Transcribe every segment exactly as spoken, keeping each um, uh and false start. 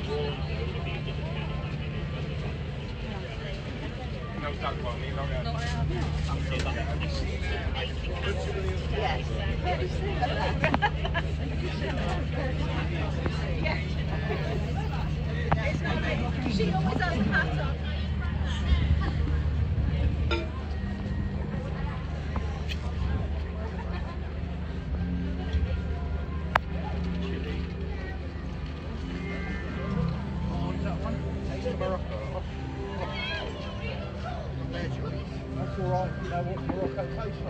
She always has a hat on. That's all right, you know what Morocco tastes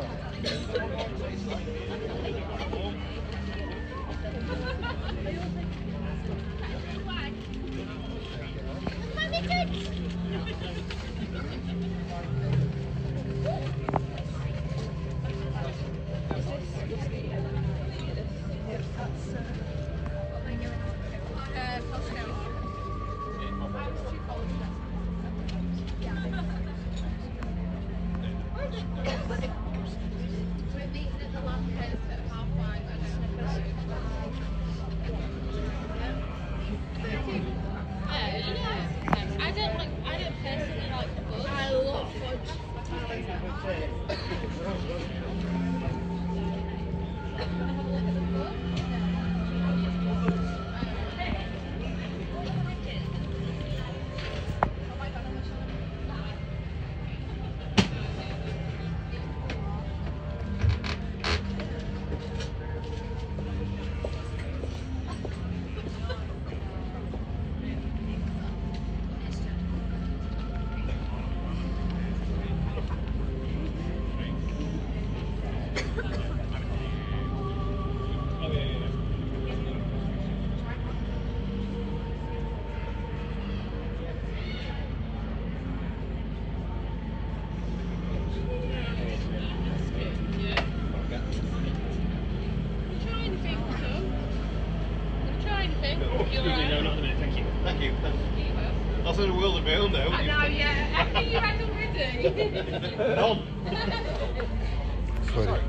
I'll send a world of my own now. I know, yeah. I think you had already. None. Sorry.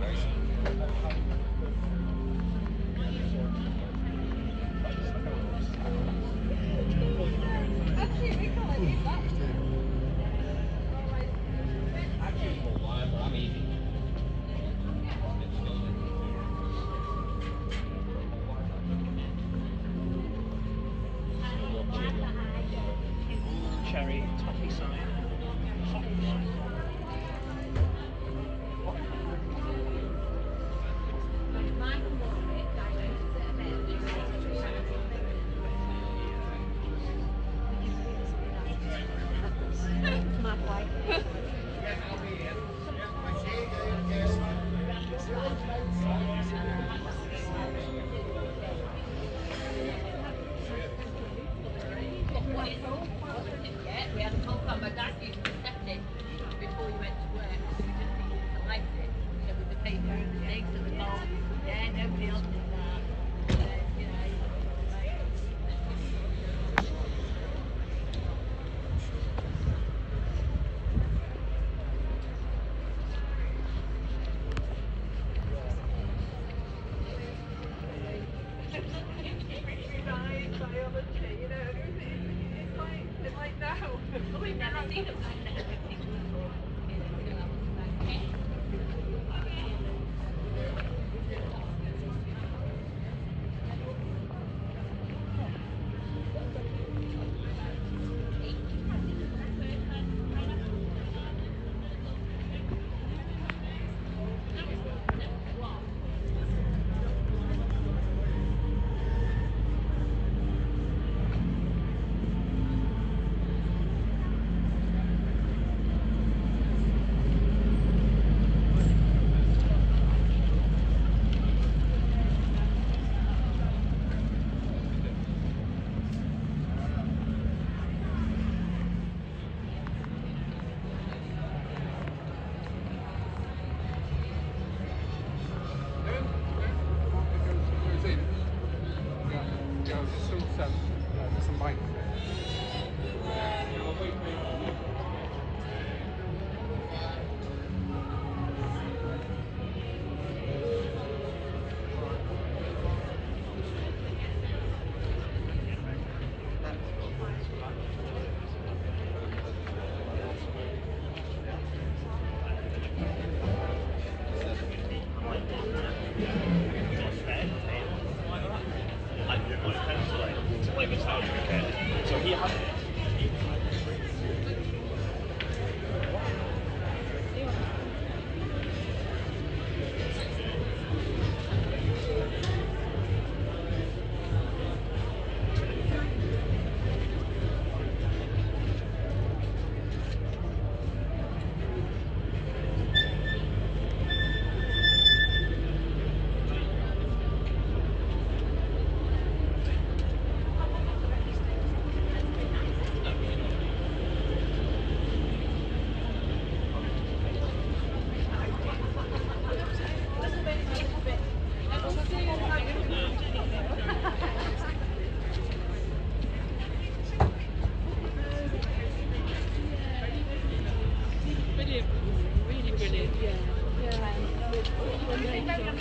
cherry toffee side. We had a whole time. My dad used to set it before he went to work. We just used to collect it. So with the paper and the things and the bowl. Yeah, nobody else did that. Uh, you know, we've never seen them like that. Brilliant, really brilliant. Yeah, yeah.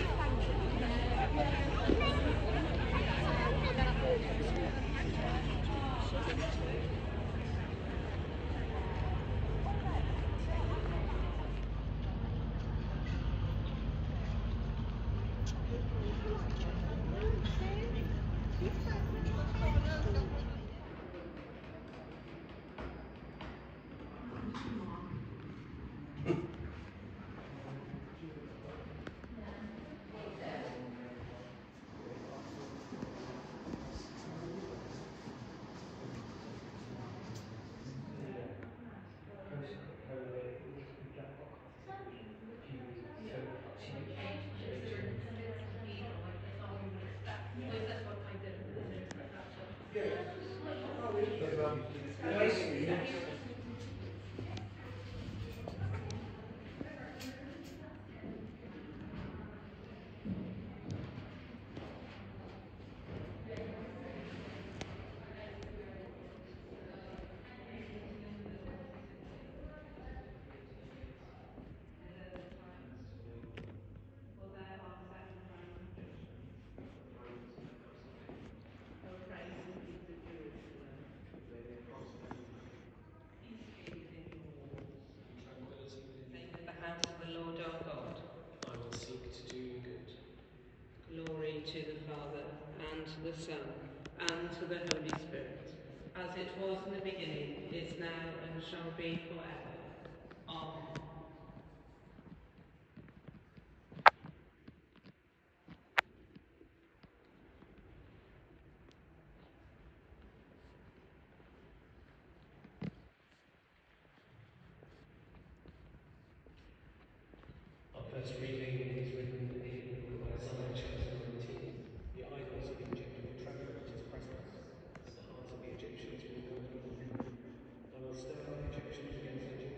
O Christ, who lives in Jerusalem, where there prosperity, peace be within your walls, and tranquility within say you. to the house of the Lord our God, I will seek to do you good. glory to the Father, and to the Son, and to the Holy Spirit, as it was in the beginning, is now, and shall be forever. Amen. Our first reading is written in the book of Isaiah, chapter nineteen. The idols of Egypt will tremble at his presence. The hearts of the Egyptians will melt within them. I will stir up Egyptians against Egypt,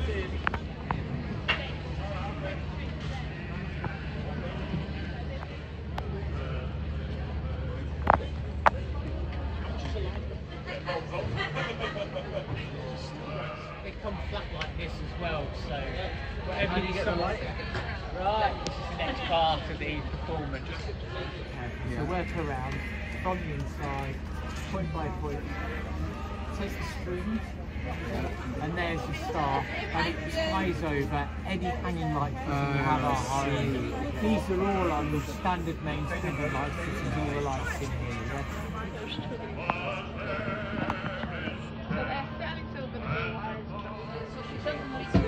They come flat like this as well, so whatever you get the light. Right, this is the next part of the performance. So work around from the inside, point by point. Take the string, and there's the star, and it ties over any hanging light fittings you have at home. These are all on the standard main standard light fittings, all the lights in here. Yeah? So they're fairly silver, so she's